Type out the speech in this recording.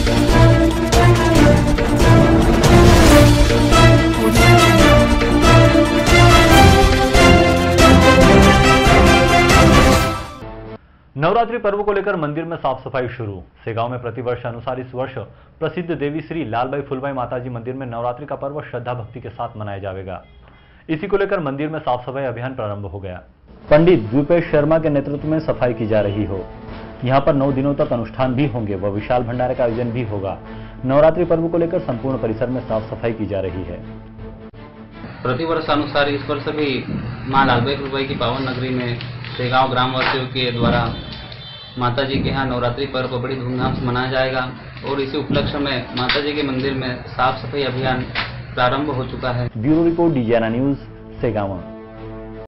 नवरात्रि पर्व को लेकर मंदिर में साफ सफाई शुरू। सेगांव में प्रतिवर्ष अनुसार इस वर्ष प्रसिद्ध देवी श्री लालबाई फुलबाई माताजी मंदिर में नवरात्रि का पर्व श्रद्धा भक्ति के साथ मनाया जाएगा। इसी को लेकर मंदिर में साफ सफाई अभियान प्रारंभ हो गया। पंडित द्विपेश शर्मा के नेतृत्व में सफाई की जा रही हो। यहाँ पर 9 दिनों तक अनुष्ठान भी होंगे व विशाल भंडारे का आयोजन भी होगा। नवरात्रि पर्व को लेकर संपूर्ण परिसर में साफ सफाई की जा रही है। प्रतिवर्ष अनुसार इस वर्ष भी मां लालबाई फुलबाई की पावन नगरी में सेगांव ग्रामवासियों के द्वारा माताजी के यहाँ नवरात्रि पर्व बड़ी धूमधाम से मनाया जाएगा और इसी उपलक्ष्य में माताजी के मंदिर में साफ सफाई अभियान प्रारंभ हो चुका है। Bureau report, DGRN news, Segaon.